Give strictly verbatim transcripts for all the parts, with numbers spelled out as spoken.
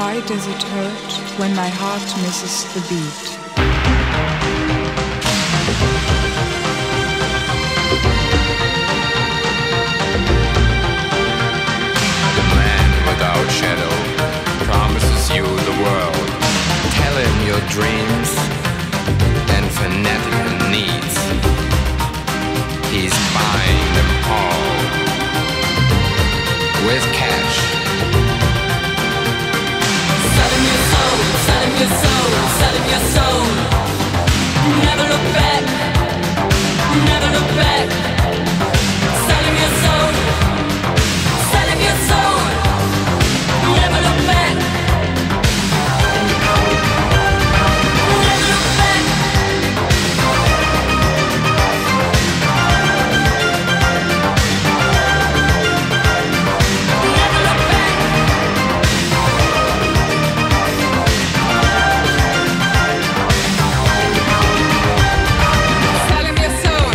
Why does it hurt when my heart misses the beat? The man without shadow promises you the world. Tell him your dreams and fanatical needs. He's buying them all with cash. Sell him your soul, sell him your soul, sell him your soul. Never look back, never look back. Sell him your soul, sell him your soul. Never look back, never look back. Never look back. Sell him your soul.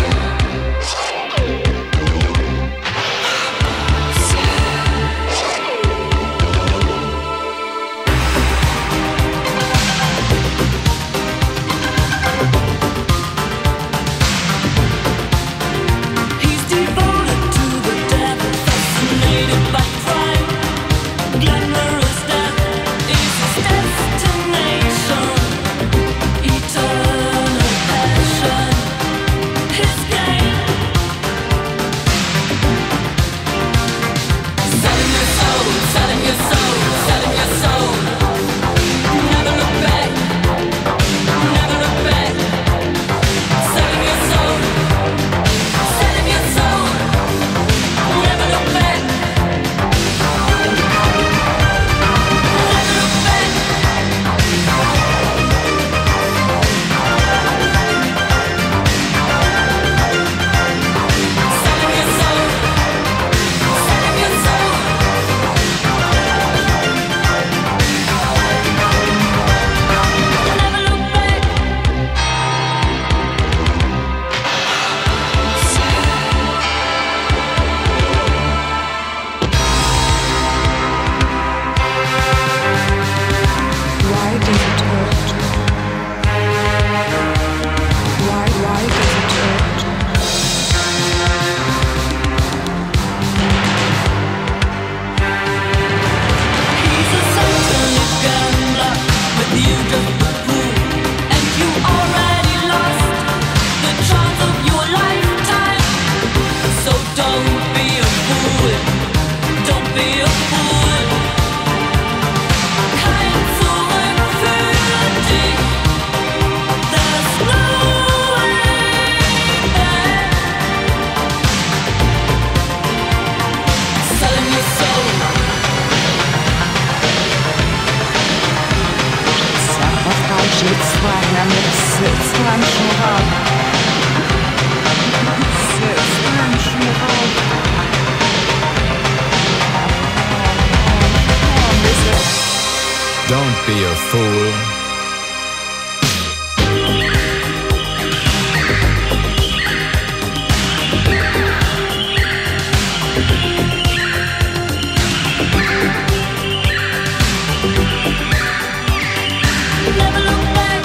He's devoted to the devil, fascinated by crime. Glamorous death is his destination. Eternal passion, his game. Sell him your soul, sell him your soul, sell him your soul. Never look back, never look back. Sell him your soul, sell him your soul. Never look back, never look back. Sell him your soul, sell him your soul. Never look back. Why does it hurt? Why, why does it hurt? He's a satanic gambler with you just a fool, and you already lost the chance of your lifetime. So don't be a fool, don't be a fool. Kein Zurück für dich. There's no way back. Sell him your soul. Сахарчик с вами, сестра Шура. Сестра Шура. Don't be a fool. Never look back.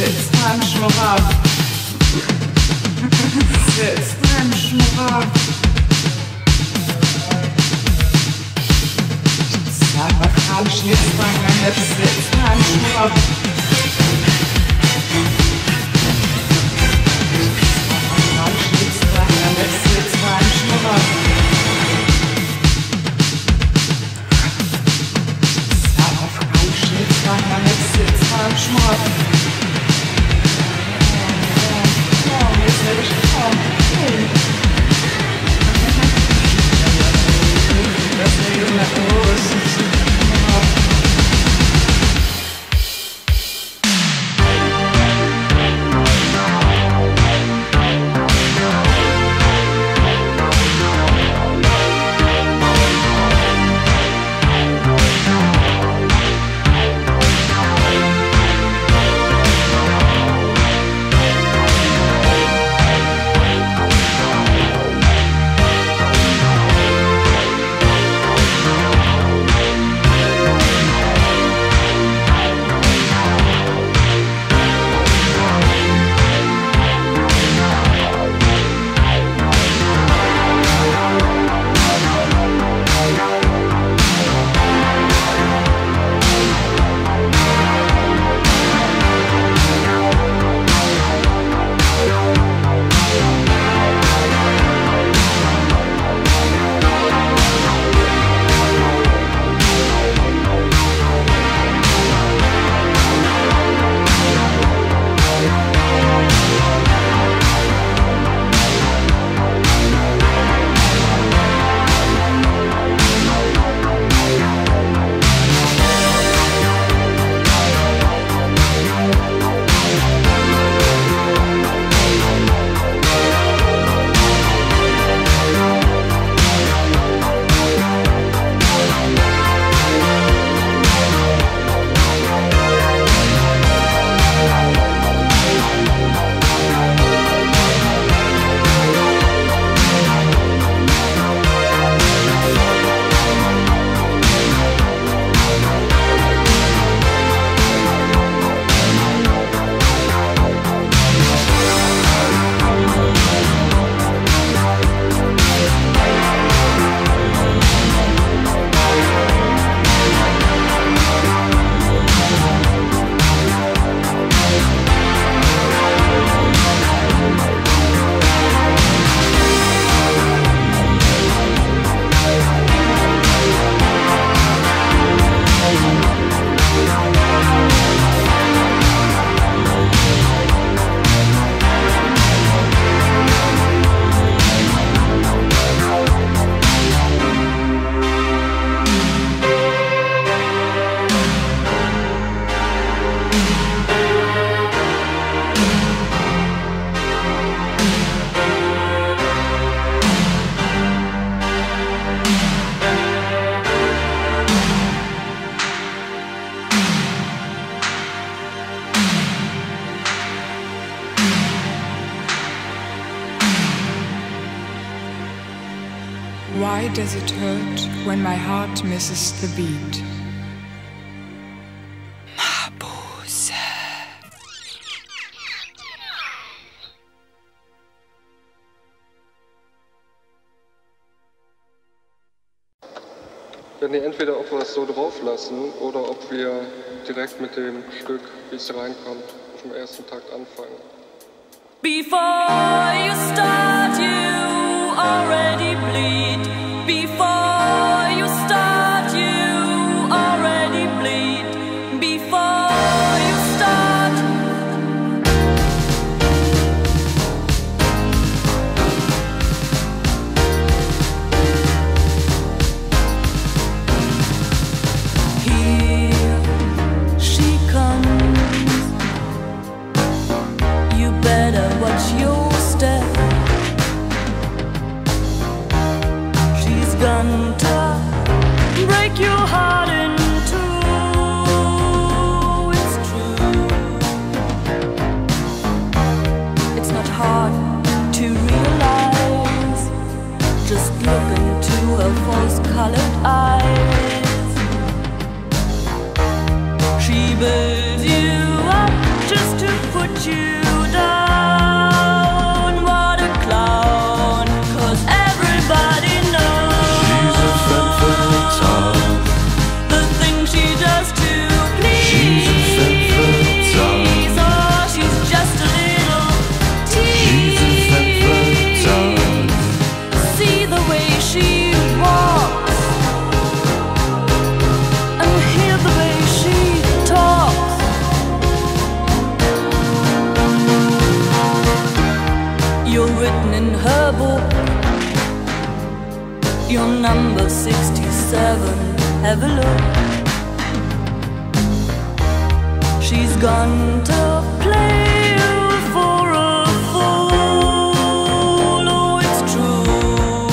sitzt beim Schmorab. Sitzt beim Schmorab. Sag mal, Kram schlitzt beim Schmorab. Sitzt beim Schmorab. Kram schlitzt beim Schmorab. Sitzt beim Schmorab. Sag mal, Kram schlitzt beim Schmorab. Sitzt beim Schmorab. Why does it hurt when my heart misses the beat? Mabuse. Wenn ihr entweder auch was so drauf lassen oder ob wir direkt mit dem Stück, wie es reinkommt, auf dem ersten Takt anfangen. Before you start, you already bleed. Before you start, you already bleed. Before you start. Here she comes. You better watch your step. She's gonna break your heart in two. It's true. It's not hard to realize. Just look into her false-colored eyes. She builds you up just to put you down. What a clown, 'cause everybody knows she's a femme fatale. the things she does to please. She's a femme fatale. Oh, she's just a little tease. She's a femme fatale. See the way she walks and hear the way she talks. You're written in her book. You're number sixty-seven. Have a look. She's gone to play you for a fool. Oh, it's true.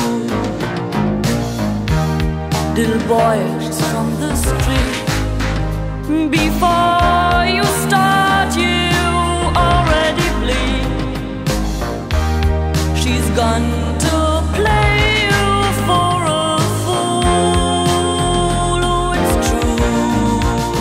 Little boy, she's from the street. Before you start, you already bleed. She's gone to play you for a fool. Oh, it's true.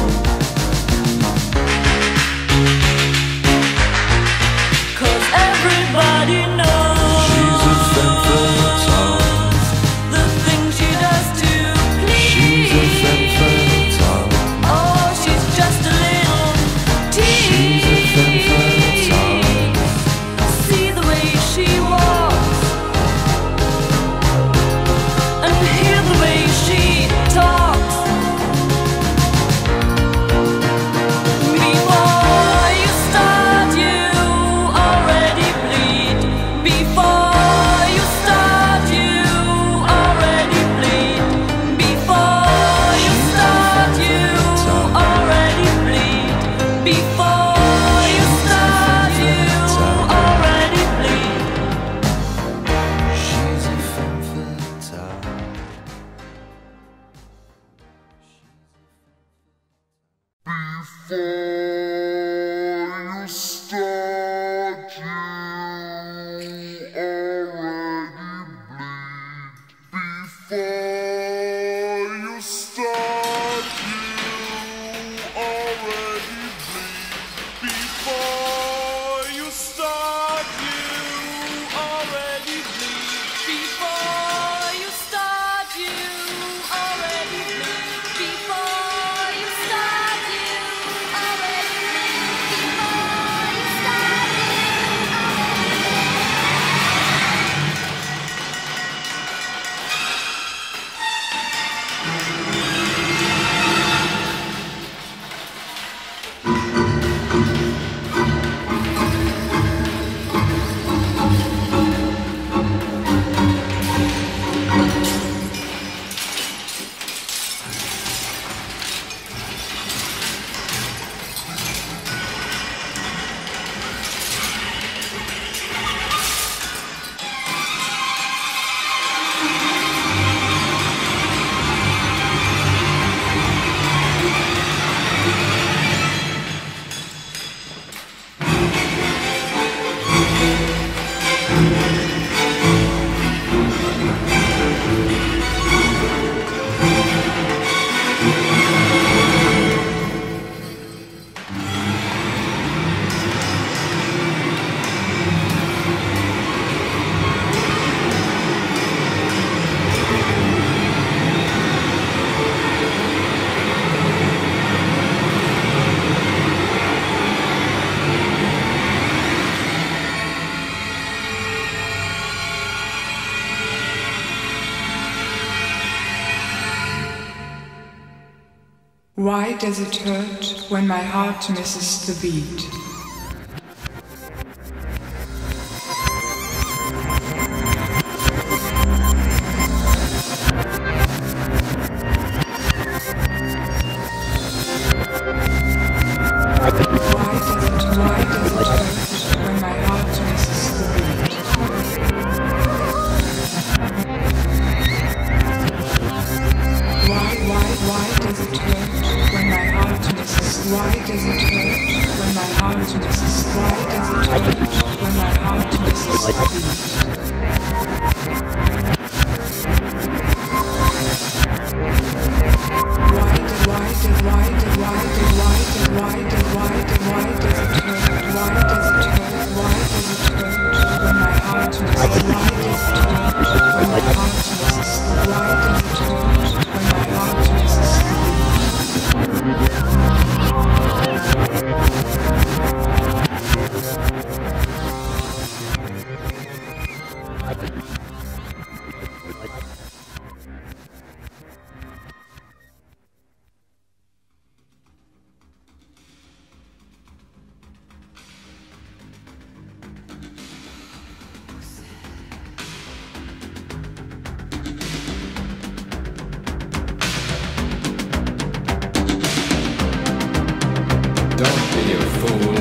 'Cause everybody knows She's a femme fatale. the things she does to please. She's a femme fatale. Oh, she's just a little tease. She's a femme fatale. See the way she walks and hear the way she talks. Before you start, you already bleed. Before you start, you already bleed. Before you start, you already bleed. Before you start, you already bleed. She's a femme fatale. Before you start, you already bleed. Before you start, you already bleed. Before you start, you already bleed. Before you start, you Why does it hurt when my heart misses the beat? Why does it, why does it hurt when my heart misses the beat? Why, why, why does it hurt when my heart misses? Why does it hurt when my heart misses? Why does it hurt when my heart misses the beat? Why did, why did, why did, why did, why did, why did, why did, why does it hurt? Why does Don't be a fool.